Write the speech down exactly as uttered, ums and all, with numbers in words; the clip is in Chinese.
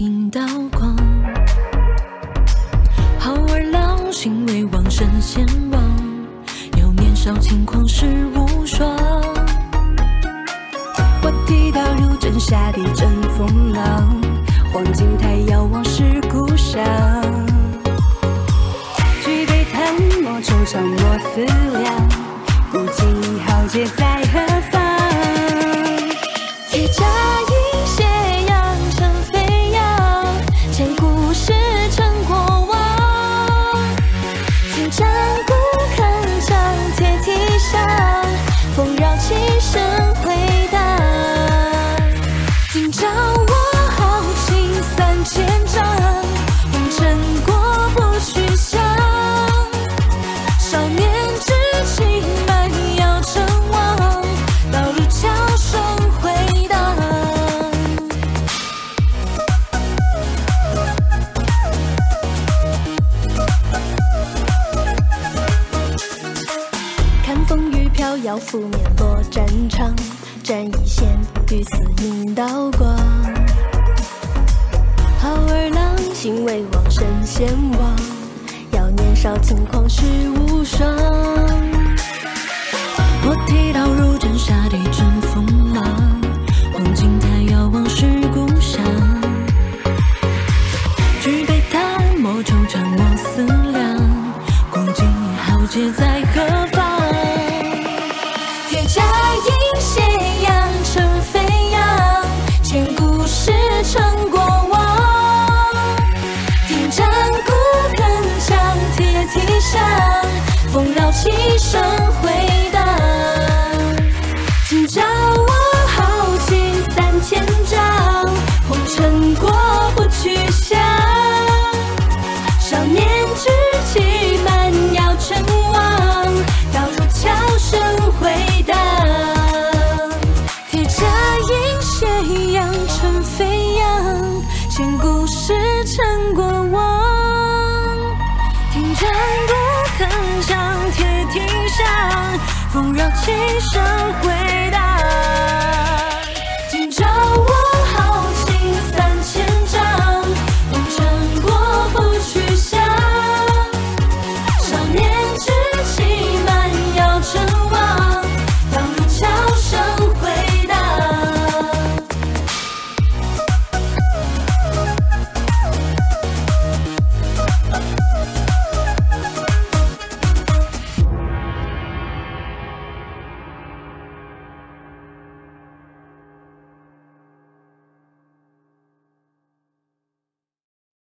引刀光。好儿郎心为王，身先王。有年少轻狂事无双。 我提刀入阵，下地震风浪。黄金台遥望是故乡。举杯弹墨，惆怅莫思量。古今豪杰在何方？铁甲银斜阳，尘飞扬。千古事成过往。金战鼓铿锵，铁蹄响。风绕旗声回荡。今朝我豪情三千丈。红尘过不去想。少年志气满要成王。道路桥声回荡。看风雨飘摇，拂面落战场。战一线，与死引刀光。好儿郎心为王，身先王。要年少轻狂事无双。 我提刀入阵，下地震风浪。黄金台遥望是故乡。举杯弹墨，惆怅莫思量。古今豪杰在何方？ 铁甲银斜阳，尘飞扬。千古事成过往。听战鼓铿锵，铁蹄响。风绕旗声回荡。今朝我豪情三千丈。红尘过不去想。少年志气满要成王。道路桥声回荡。铁甲银斜阳，尘飞扬。千古事成过往。听战鼓铿锵，铁蹄响。风绕旗声回荡。